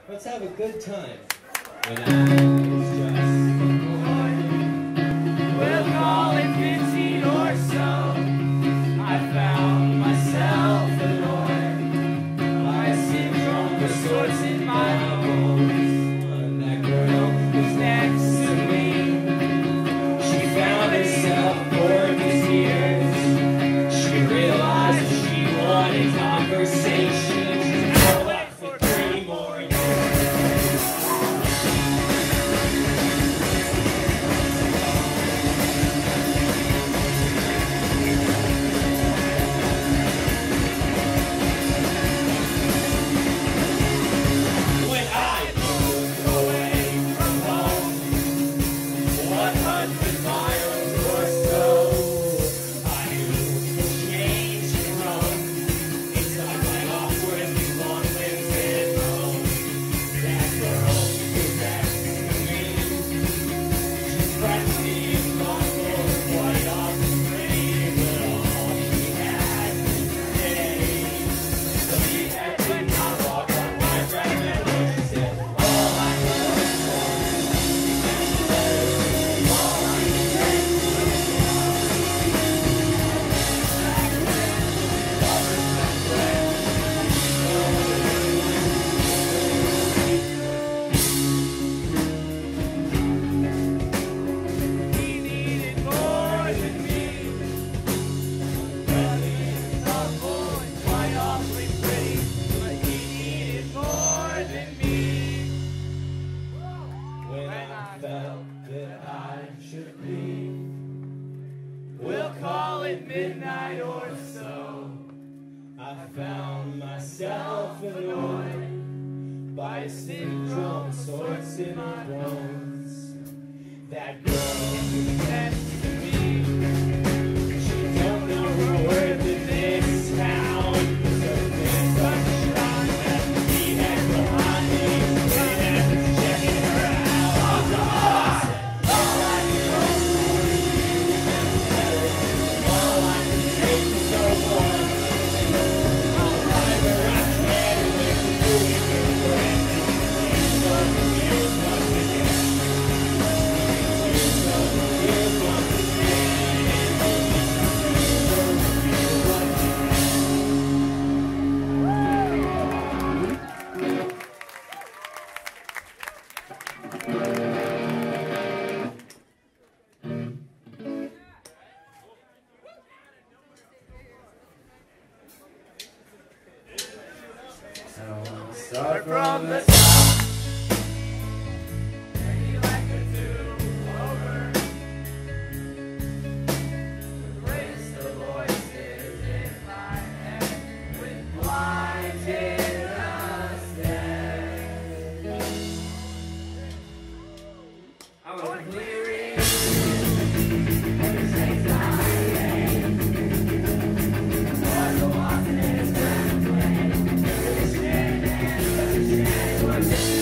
Let's have a good time. When it's just we'll call it 15 or so. I found myself alone. My syndrome of sorts in my bones. And that girl who's next to me, she found herself bored with tears. She realized she wanted conversation. Midnight or so, I found myself annoyed by a syndrome of sorts in my bones. That girl who's next to me, she don't know her worth in this town. So there's sunshine that we had behind me, and I was checking her out. All I start from the top. Maybe like a do-over. Raise the voices in my head with blinded understand. I was clearing this anxiety. For the walking is gonna play.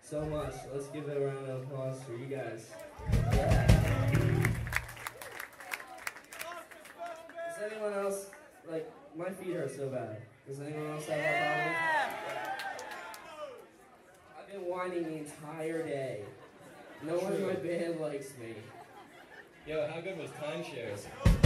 so much. Let's give it a round of applause for you guys. Yeah. Does anyone else, like, my feet hurt so bad. Does anyone else have that problem? I've been whining the entire day. No one in my band likes me. Yo, how good was timeshares?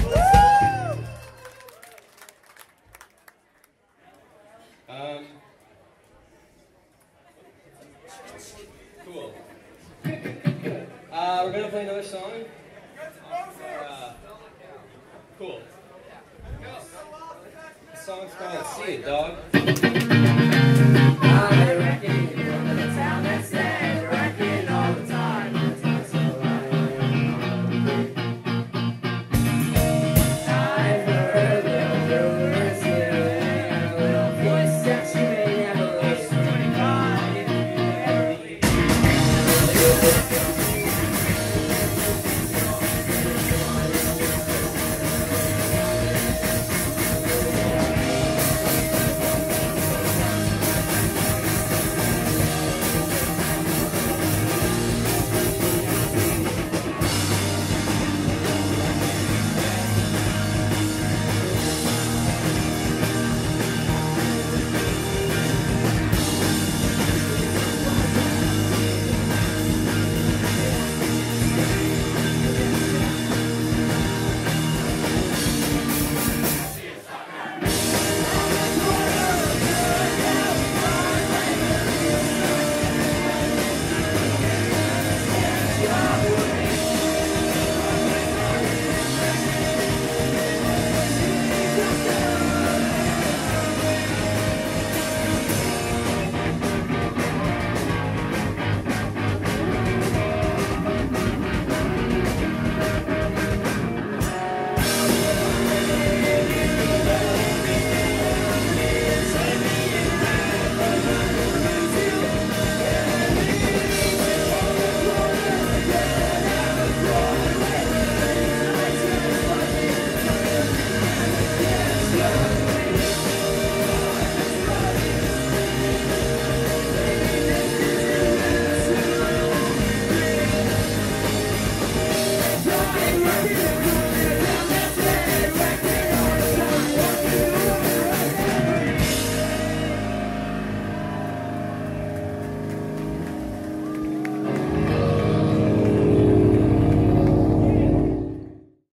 Cool. We're gonna play another song. Cool. The song's called See It, Dog.